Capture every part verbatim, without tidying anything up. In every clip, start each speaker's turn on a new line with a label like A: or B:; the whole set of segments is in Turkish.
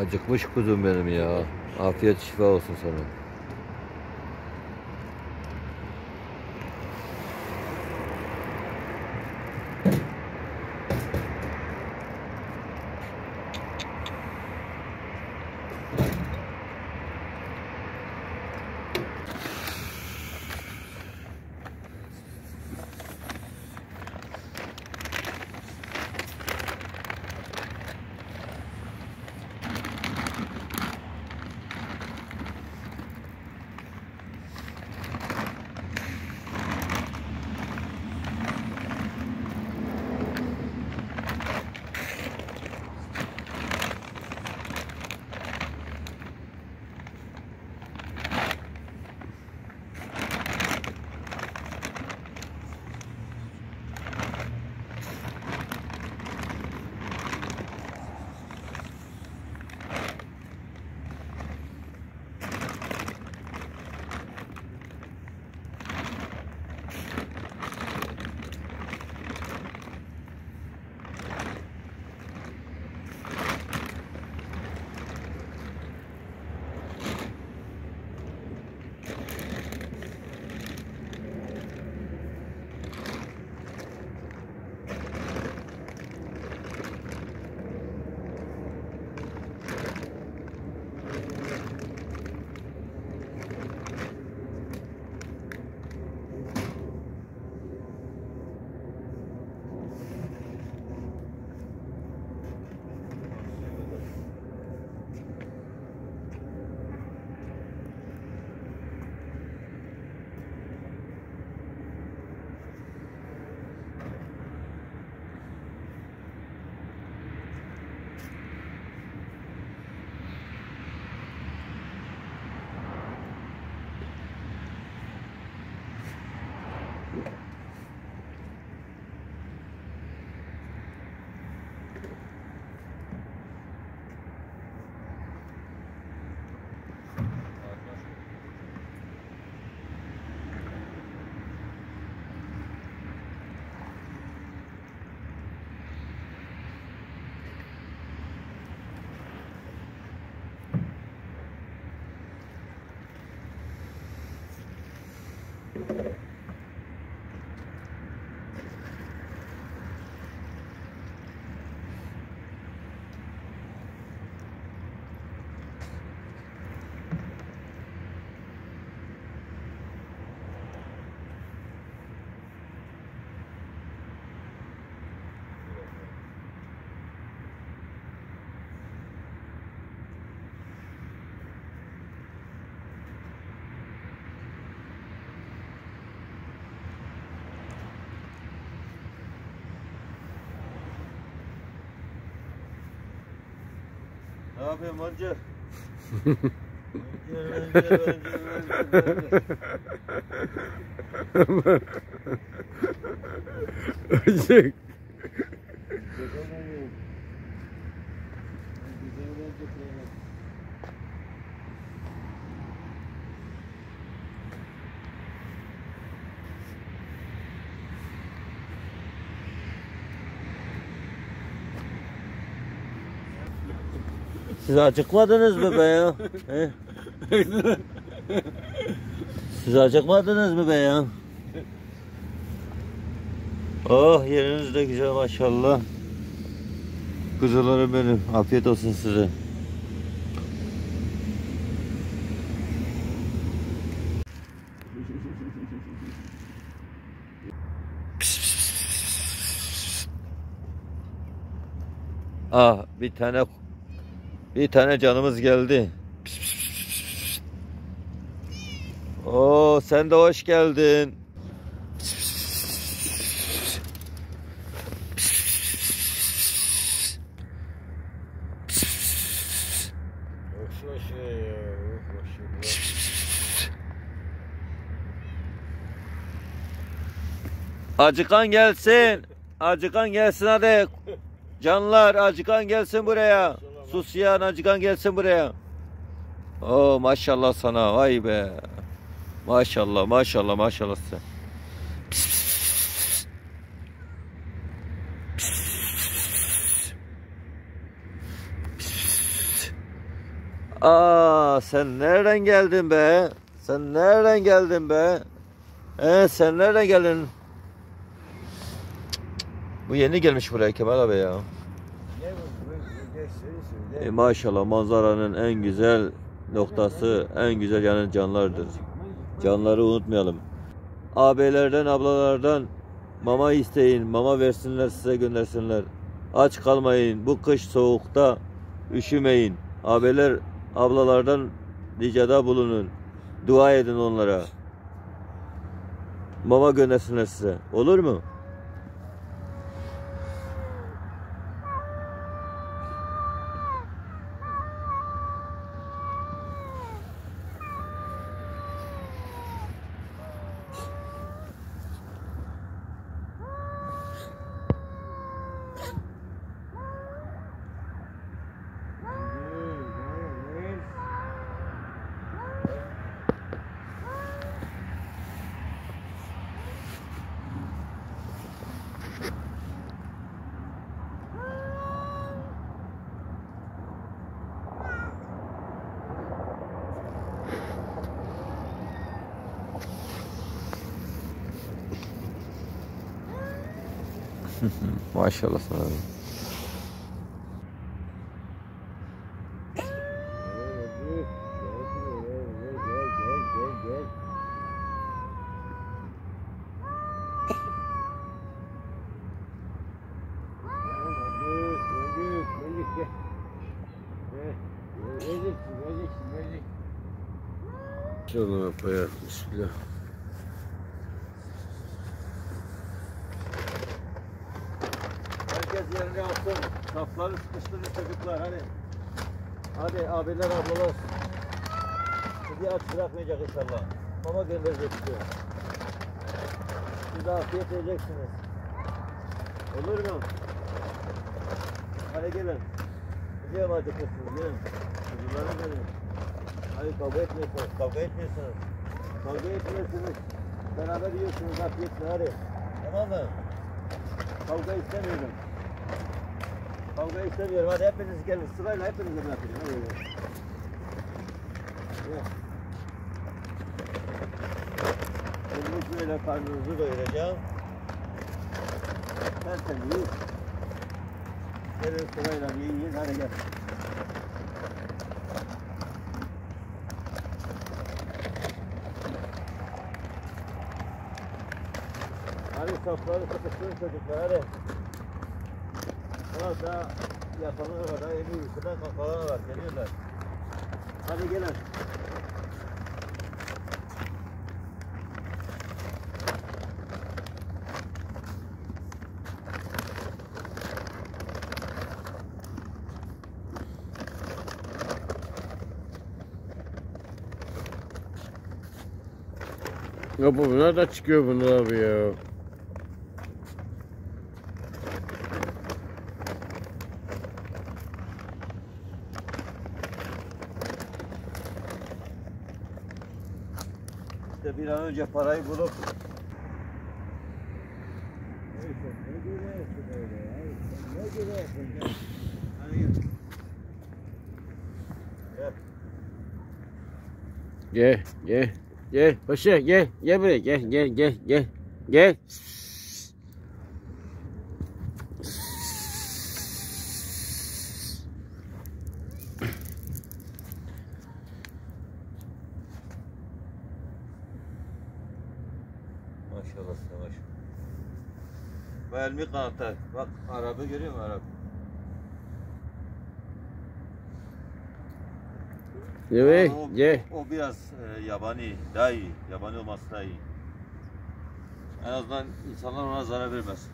A: Acıkmış kuzum benim ya. Afiyet şifa olsun sana.
B: Ne yapayım Mancar? Önce, önce, önce, önce, önce.
A: Siz acıkmadınız mı be ya? He? Siz acıkmadınız mı be ya? Oh, yeriniz de güzel maşallah. Kuzularım benim. Afiyet olsun size. Ah, bir tane bir tane canımız geldi. Oo, sen de hoş geldin. Acıkan gelsin. Acıkan gelsin hadi. Canlar, acıkan gelsin buraya. Susyan, acıkan gelsin buraya. Oo, maşallah sana, vay be. Maşallah, maşallah, maşallah sen. Aa, sen nereden geldin be? Sen nereden geldin be? Ee, sen nereden geldin? Bu yeni gelmiş buraya Kemal abi ya. E, maşallah manzaranın en güzel noktası, en güzel yanı canlardır. Canları unutmayalım. Ağabeylerden, ablalardan mama isteyin, mama versinler, size göndersinler. Aç kalmayın, bu kış soğukta üşümeyin. Ağabeyler, ablalardan ricada bulunun. Dua edin onlara. Mama göndersinler size. Olur mu? Maşallah sana.
B: Şunu koyar. Bismillah.
A: Herkes yerine alsın. Safları sıkıştırın çocuklar hadi. Hadi abiler ablalar. Sizi aç bırakmayacak inşallah. Mama gönderecek diyor. Siz de afiyet edeceksiniz. Olur mu? Hadi gelin. Gidiyorum acıkırsınız gelin. Çocuklarım gelin. Hadi kavga etmiyorsunuz. Kavga etmiyorsunuz. Kavga etmiyorsunuz. Beraber yiyorsunuz afiyetle hadi. Tamam mı? Kavga istemiyorum. Kavga istemiyorum. Hadi hepiniz gelin. Sırayla hepinizi bırakın. Hadi gelin. Şimdi böyle karnınızı doyuracağım. Tertemiz. Gelin sırayla yiyin. Hadi gel. Hadi safları sıkıştırın çocuklar hadi. Orada yatanına kadar en iyisinden kalkalarına var geliyorlar. Hadi gelin.
B: Ya bunlar da çıkıyor bunlar abi ya.
A: İşte bir an önce parayı bulup
B: Gel gel gel paşa gel gel buraya gel gel gel gel gel.
A: Maşallah savaş. Bu elmi kanatlar. Bak Arap'ı görüyor musun Arap?
B: Evet
A: o,
B: gel.
A: o biraz e, yabani, daha iyi. Yabani olması daha iyi. En azından insanlar ona zarar vermez.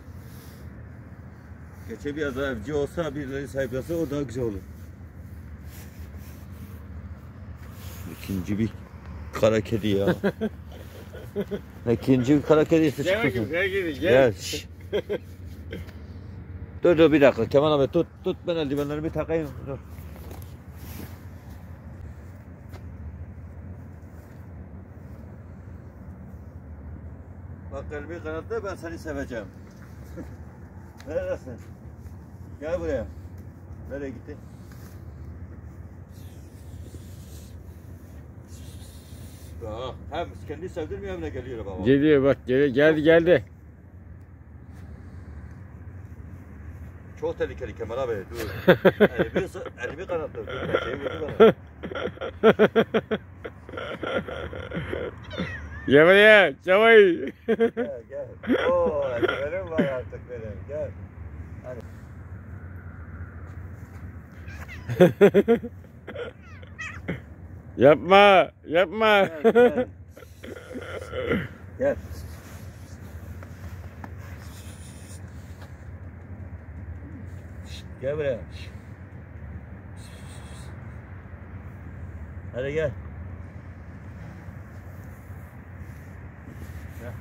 A: Geçe biraz daha evci olsa, birileri sahiplese o daha güzel olur. İkinci bir kara kedi ya. İkinci bir kara kedi ise
B: Gel
A: çıkıyorsun.
B: bakayım gel gel
A: Gel. şş. Dur dur bir dakika Kemal abi tut tut ben eldivenleri bir takayım dur. Bak kalbi kanatta ben seni seveceğim. Neredesin? Gel buraya. Nereye gittin? Ah, hem kendi sevdirmiyor hem de geliyor baba.
B: Geliyor bak geldi geldi geldi.
A: Çok tehlikeli Kemal abi. Dur. elimi, elimi kanattı. Dur, şey vurdu bana.
B: Gel buraya çavay.
A: Gel gel. Oo, benim var artık benim. Gel.
B: Yapma yapma.
A: Gel. Gel. Gel. Gel buraya. Hadi gel. Gel.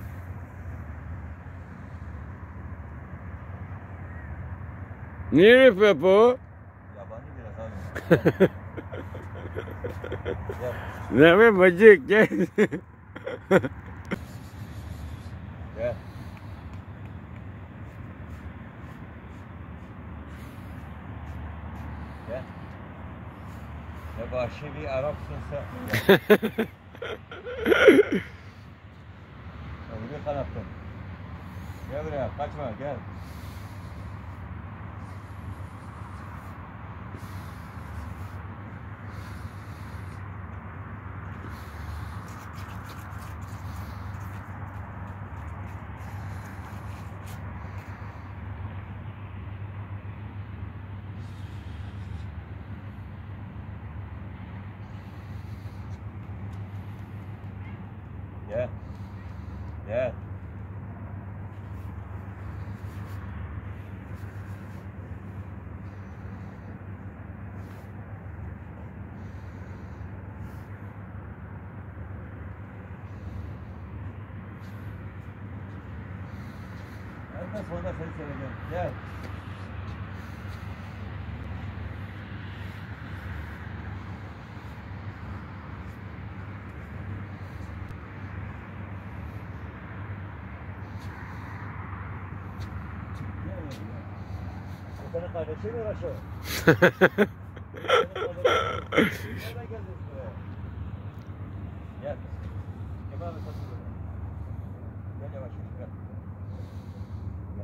B: Niye yapıyor bu?
A: Yabancı biraz abi. Gel.
B: Ne yapayım bacık gel.
A: Gel. Gel. Ne vahşi bir Arapsın sen. Gel. Ömrü kanattın. Gel buraya, kaçma, gel. Gel. Gel. Ben de sonra seni seveceğim. Gel. Bu senin kardeşin mi uğraşıyor? Nereden geldin buraya? Gel. Kemal abi satın buraya. Gel yavaş yavaş gel. Gel.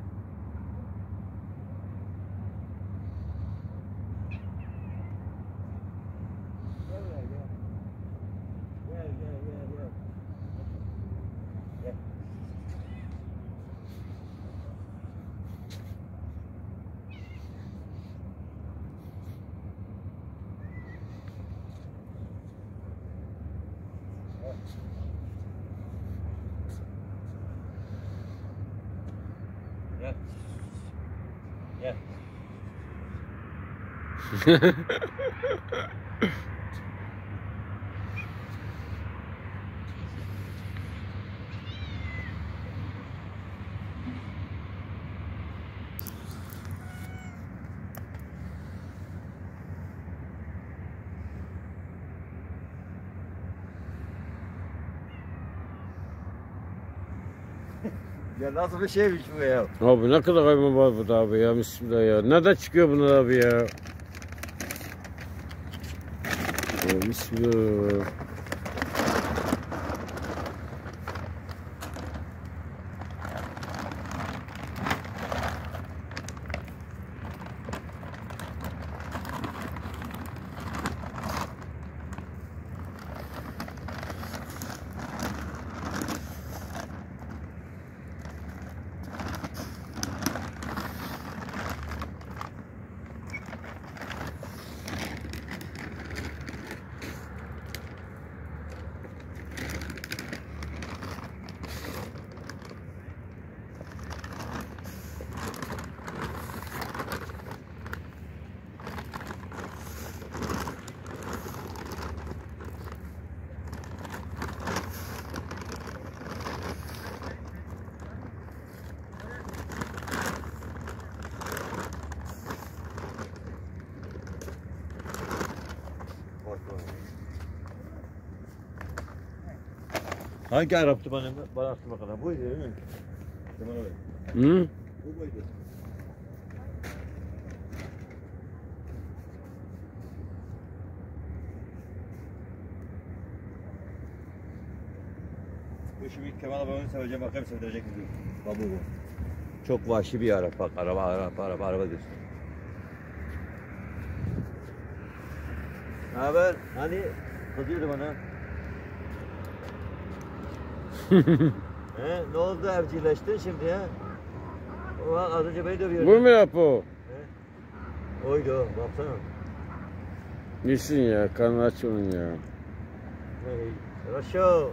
A: Gel buraya gel. Gel gel gel gel. Gel. Gel. Gel. Ya nasıl bir şeymiş bu ya?
B: Abi ne kadar hayvan var burada abi ya bismillah ya. Nereden çıkıyor bunlar abi ya? Ya bismillah.
A: Hangi Arap'tı bana, bana aklıma kadar? Buydu değil mi? Kemal abi.
B: Hı?
A: Bu buydu. Dur şu bir Kemal babamı seveceğim bakayım sevdirecek mi diyor. Babu bu. Çok vahşi bir araba bak araba araba araba araba diyorsun. Ne haber? Hani kızıyordu bana. He, ne oldu evcilleştin şimdi ya? O az önce beni dövüyordu.
B: Bu mu yapı?
A: He? Oydu o, baksana.
B: Nesin ya? Karnı aç onun ya.
A: Hey, Raşo.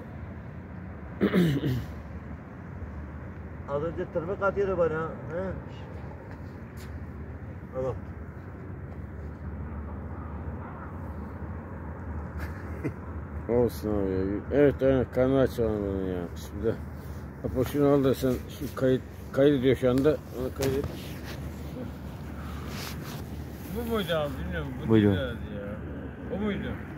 A: Az önce tırmık atıyordu bana. He? Baba.
B: Olsun abi ya. Evet aynen karnı aç onun bunun ya. Bismillah. Apo şunu al da sen şu kayıt kaydediyor şu anda. Onu kaydet.
C: Bu muydu abi bilmiyorum. Bu
A: Buydu.
C: değildi ya. O muydu?